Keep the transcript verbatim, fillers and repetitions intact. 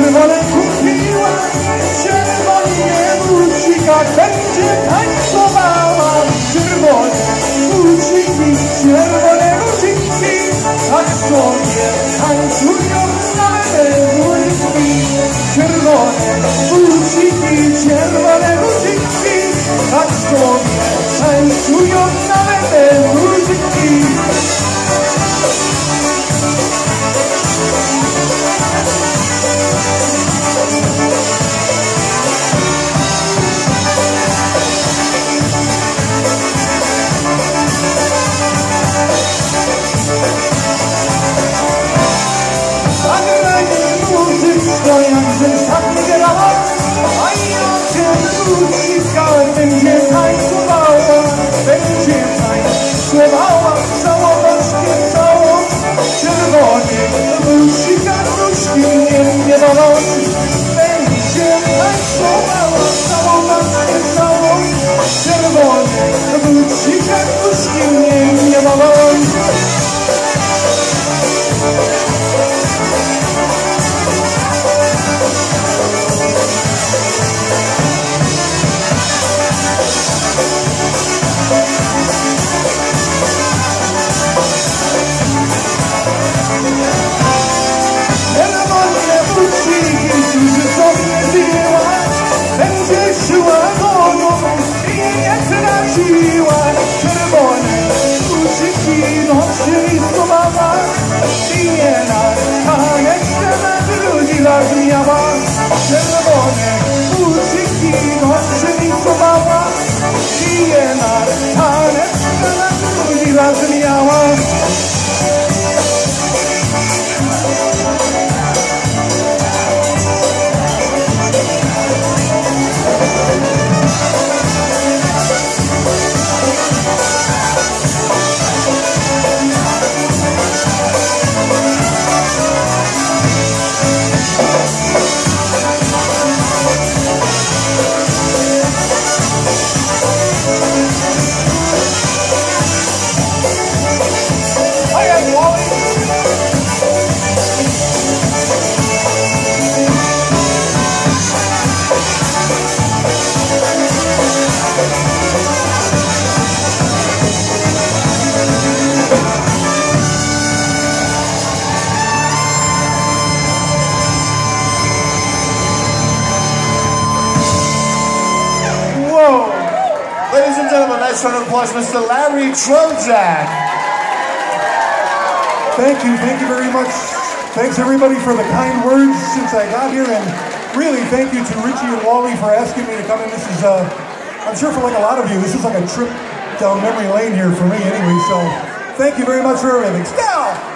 czerwone kupiła, czerwonie bucika, będzie tańcowała. Czerwone buciki, czerwone buciki, tak sobie tańcują nawet muzyki. Czerwone buciki, czerwone buciki, tak sobie tańcują nawet muzyki. Będzie tańcowała, będzie tańcowała, całować mnie całą. Czerwony bucika, nóżki mnie nie bolą. Będzie tańcowała, całować mnie całą. Czerwony bucika, nóżki mnie nie bolą. Będzie szła do domu i nie traciła. Czerwone buciki nocy schowała i nie na tanek temat ludzi miała. Czerwone buciki nocy schowała i nie na tanek temat ludzi miała. Ladies and gentlemen, nice round of applause, Mister Larry Trojak. Thank you, thank you very much. Thanks everybody for the kind words since I got here, and really thank you to Richie and Wally for asking me to come in. This is, uh, I'm sure for like a lot of you, this is like a trip down memory lane here for me anyway, so thank you very much for everything. Now!